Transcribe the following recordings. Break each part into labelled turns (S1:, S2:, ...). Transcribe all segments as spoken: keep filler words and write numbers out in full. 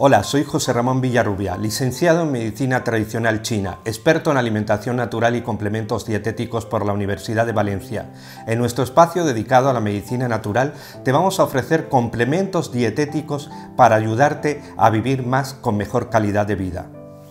S1: Hola, soy José Ramón Villarrubia, licenciado en Medicina Tradicional China, experto en alimentación natural y complementos dietéticos por la Universidad de Valencia. En nuestro espacio dedicado a la medicina natural te vamos a ofrecer complementos dietéticos para ayudarte a vivir más con mejor calidad de vida.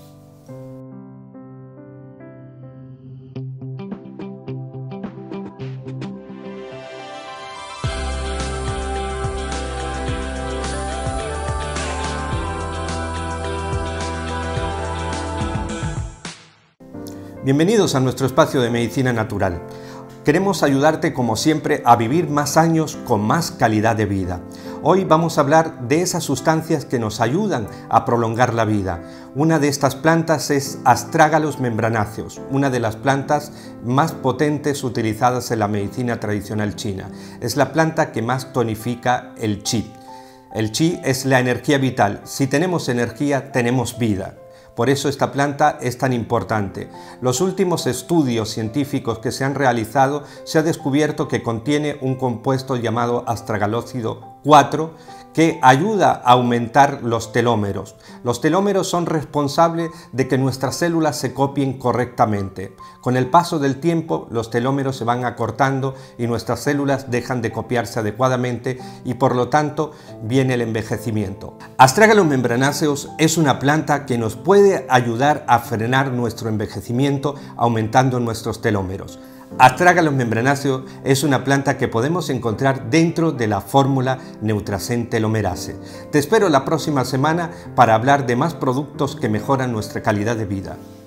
S1: Bienvenidos a nuestro espacio de medicina natural. Queremos ayudarte, como siempre, a vivir más años con más calidad de vida. Hoy vamos a hablar de esas sustancias que nos ayudan a prolongar la vida. Una de estas plantas es Astragalus membranaceus, una de las plantas más potentes utilizadas en la medicina tradicional china. Es la planta que más tonifica el chi. El chi es la energía vital. Si tenemos energía, tenemos vida. Por eso esta planta es tan importante. Los últimos estudios científicos que se han realizado se ha descubierto que contiene un compuesto llamado astragalócido cuatro que ayuda a aumentar los telómeros. Los telómeros son responsables de que nuestras células se copien correctamente. Con el paso del tiempo, los telómeros se van acortando y nuestras células dejan de copiarse adecuadamente y por lo tanto viene el envejecimiento. Astragalus membranaceus es una planta que nos puede ayudar a frenar nuestro envejecimiento aumentando nuestros telómeros. Astragalus membranaceus es una planta que podemos encontrar dentro de la fórmula Neutracen Telomerase. Te espero la próxima semana para hablar de más productos que mejoran nuestra calidad de vida.